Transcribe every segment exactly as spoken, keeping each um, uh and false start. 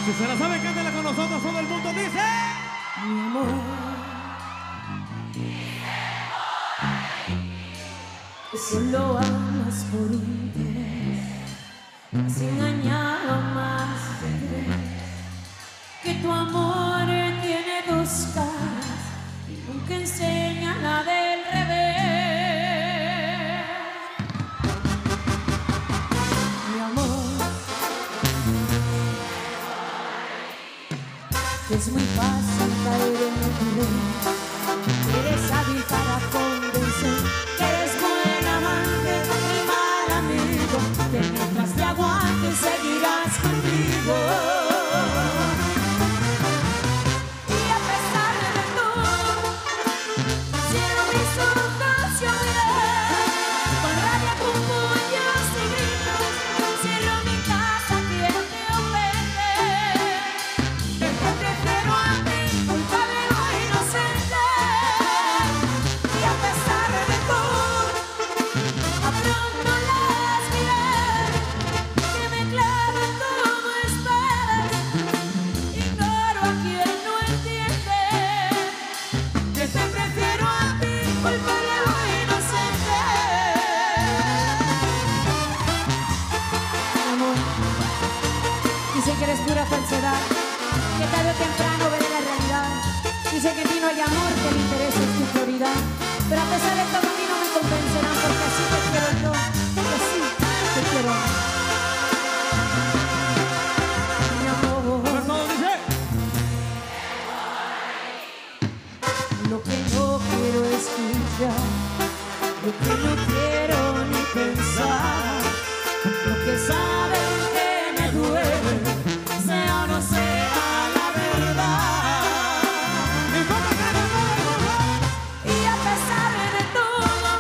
Si se la sabe, cántela con nosotros, todo el mundo dice. Mi amor, que solo amas por interés, has engañado más de tres, que tu amor tiene dos caras y nunca enseña la del revés. Mi amor, es muy fácil caer en tu red, eres hábil para convencer, que eres buen amante y mal amigo, que mientras te aguantes seguirás conmigo. Y a pesar de todo, cierro mis ojos y oiré, con rabia, con puños y gritos, cierro mi casa, quien te ofende. Prefiero a ti, culpable o inocente. Y a pesar de todo, afronto las miradas que me clavan como espadas. Ignoro a quien no entiende que te prefiero a ti, culpable o inocente. Mi amor, dicen que eres pura falsedad, que tarde o temprano veré la realidad. Dicen que en ti no hay amor, que el interés es tu prioridad. Pero a pesar de todo a mí no me convencerán, porque así te quiero yo, porque así te quiero. Mi amor, Todo dice. lo que no quiero escuchar, lo que no quiero ni pensar, lo que saben que me duele, sea o no sea la verdad. Y a pesar de todo,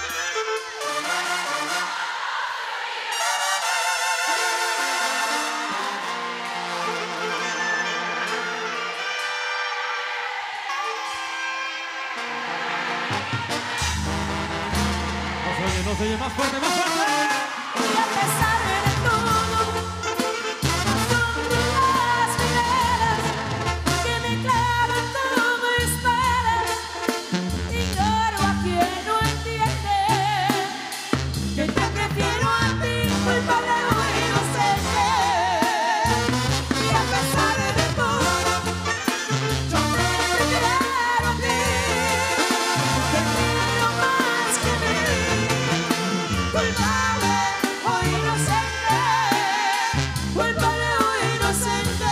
No se oye, no se oye, más fuerte, más fuerte. y a pesar de todo, afronto las miradas que me clavan como espadas. Ignoro a quien no entiende que te prefiero a ti, culpable o inocente. Y a pesar de todo, yo te quiero a ti, te quiero más que mí, culpable o inocente, culpable o inocente.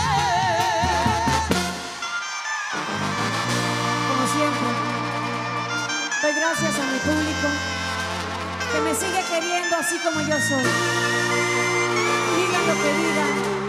Como siempre, doy gracias a mi público que me sigue queriendo así como yo soy. Digan lo que digan,